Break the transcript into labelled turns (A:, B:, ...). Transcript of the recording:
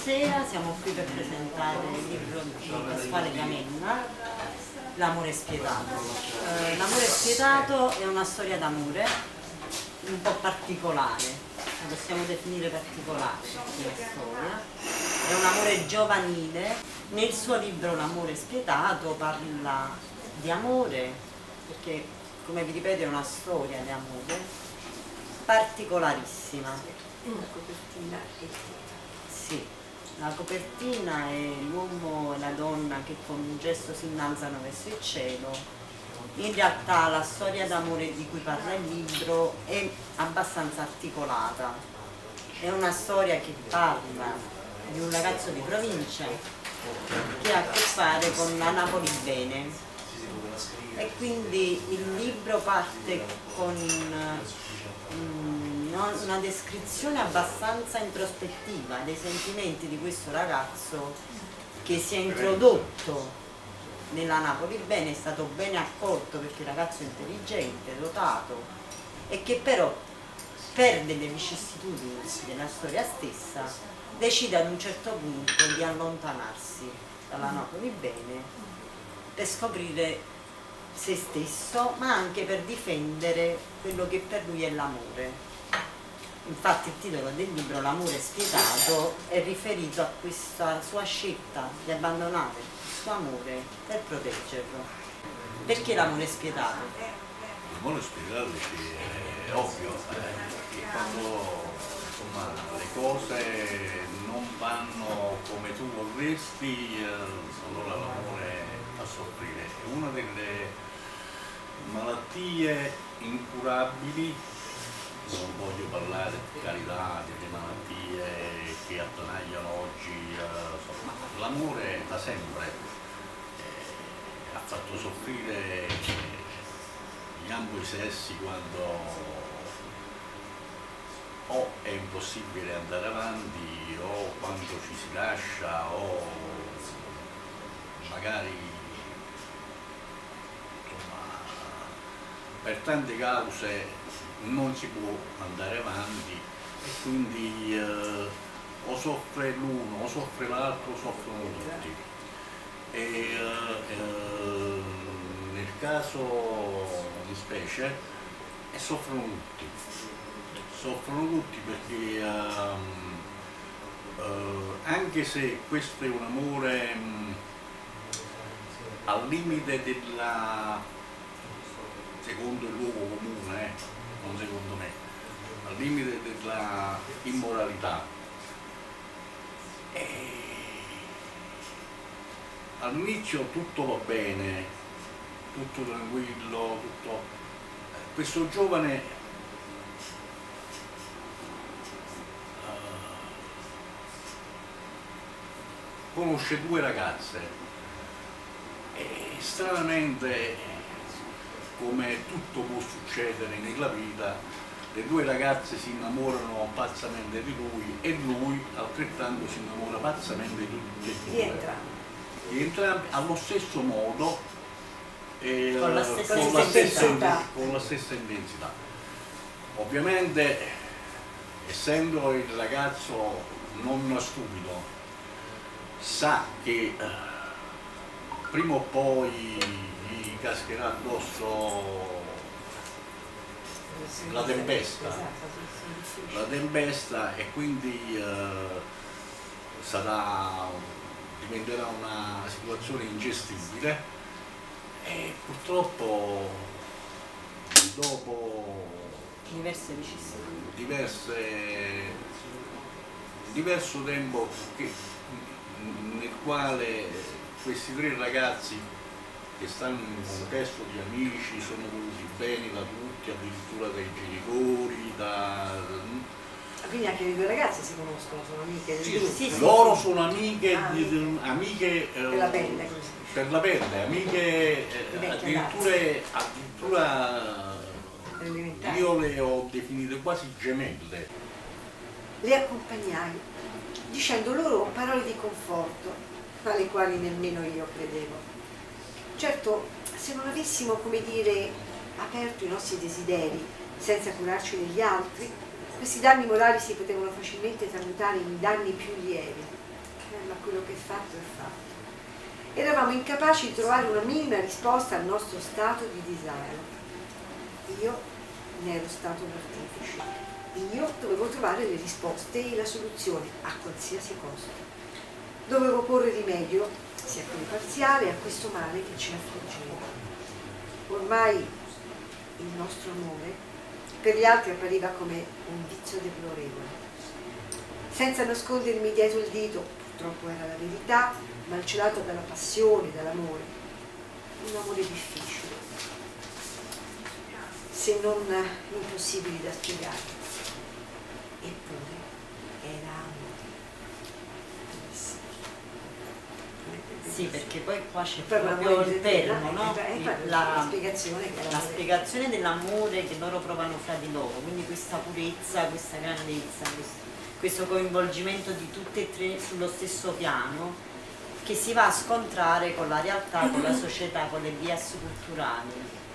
A: stasera siamo qui per presentare il libro di Pasquale Gamenna, L'amore spietato. L'amore spietato è una storia d'amore un po' particolare, la possiamo definire particolare come storia. È un amore giovanile. Nel suo libro L'amore spietato parla di amore, perché come vi ripeto è una storia di amore particolarissima.
B: Una copertina
A: Sì, la copertina è l'uomo e la donna che con un gesto si innalzano verso il cielo. In realtà la storia d'amore di cui parla il libro è abbastanza articolata. È una storia che parla di un ragazzo di provincia che ha a che fare con la Napoli bene. E quindi il libro parte con una descrizione abbastanza introspettiva dei sentimenti di questo ragazzo che si è introdotto nella Napoli bene, è stato bene accolto perché è un ragazzo intelligente, dotato, e che però per delle vicissitudini della storia stessa decide ad un certo punto di allontanarsi dalla Napoli bene per scoprire se stesso, ma anche per difendere quello che per lui è l'amore. Infatti il titolo del libro, L'amore spietato, è riferito a questa sua scelta di abbandonare il suo amore per proteggerlo. Perché l'amore spietato?
C: L'amore spietato è ovvio, che quando insomma, le cose non vanno come tu vorresti, allora l'amore fa soffrire. È una delle malattie incurabili. Non voglio parlare, per carità, delle malattie che attanagliano oggi, ma l'amore da sempre ha fatto soffrire gli ambo i sessi quando o è impossibile andare avanti o quando ci si lascia o magari insomma, per tante cause non si può andare avanti e quindi o soffre l'uno o soffre l'altro o soffrono tutti. E nel caso di specie soffrono tutti perché anche se questo è un amore al limite della, secondo il luogo comune, non secondo me, al limite della immoralità. All'inizio tutto va bene, tutto tranquillo, tutto. Questo giovane conosce due ragazze e stranamente, come tutto può succedere nella vita, le due ragazze si innamorano pazzamente di lui e lui altrettanto si innamora pazzamente di tutti e due. Di entrambi allo stesso modo e
A: con la
C: stessa intensità. Ovviamente, essendo il ragazzo non stupido, sa che prima o poi gli cascherà addosso la tempesta e quindi diventerà una situazione ingestibile e purtroppo dopo diverso tempo nel quale questi tre ragazzi che stanno in un contesto di amici, sono voluti bene da tutti, addirittura dai genitori,
B: Quindi anche le due ragazze si conoscono, sono amiche del gruppo?
C: Sì, loro sono amiche,
B: amiche per la pelle, come si dice.
C: Per la pelle, amiche addirittura io le ho definite quasi gemelle.
B: Le accompagnai, dicendo loro parole di conforto, tra le quali nemmeno io credevo. Certo, se non avessimo, come dire, aperto i nostri desideri senza curarci degli altri, questi danni morali si potevano facilmente tramutare in danni più lievi. Ma quello che è fatto è fatto. Eravamo incapaci di trovare una minima risposta al nostro stato di disagio. Io ne ero stato l'artefice. Io dovevo trovare le risposte e la soluzione a qualsiasi costo. Dovevo porre rimedio, sia quello parziale, a questo male che ci affliggeva. Ormai il nostro amore per gli altri appariva come un vizio deplorevole. Senza nascondermi dietro il dito, purtroppo era la verità, malcelato dalla passione, dall'amore. Un amore difficile, se non impossibile da spiegare. Eppure era amore.
A: Sì, perché poi qua c'è
B: Per
A: proprio
B: l'amore
A: il
B: di te,
A: perno, no?
B: la spiegazione che era
A: La spiegazione dell'amore che loro provano fra di loro, quindi questa purezza, questa grandezza, questo coinvolgimento di tutte e tre sullo stesso piano, che si va a scontrare con la realtà, con la società, con le bias culturali.